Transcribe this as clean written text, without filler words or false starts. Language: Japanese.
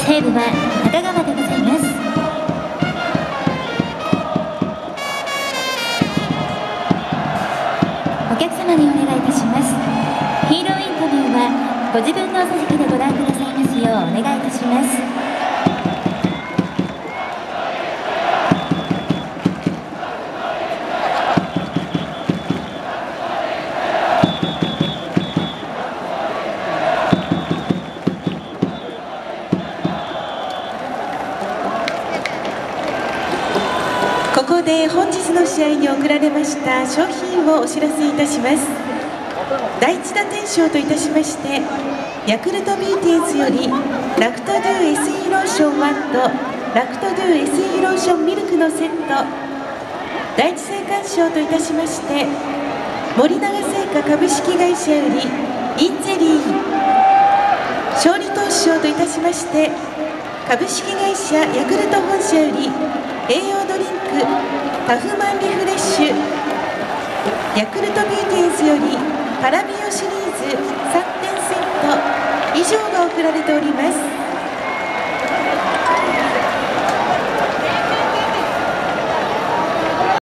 西武は中川でございます。お客様にお願いいたします。ヒーローインタビューはご自分のお座席でご覧くださいますようお願いいたします。 ここで本日の試合に贈られました商品をお知らせいたします。第1打点賞といたしまして、ヤクルトビューティーズよりラクトドゥ SE ローション1とラクトドゥ SE ローションミルクのセット。第1生還賞といたしまして、森永製菓株式会社よりインゼリー。勝利投手賞といたしまして、株式会社ヤクルト本社より栄養ドリンクタフマンリフレッシュ。ヤクルトビューティーズよりパラビオシリーズ3点セット以上が贈られております。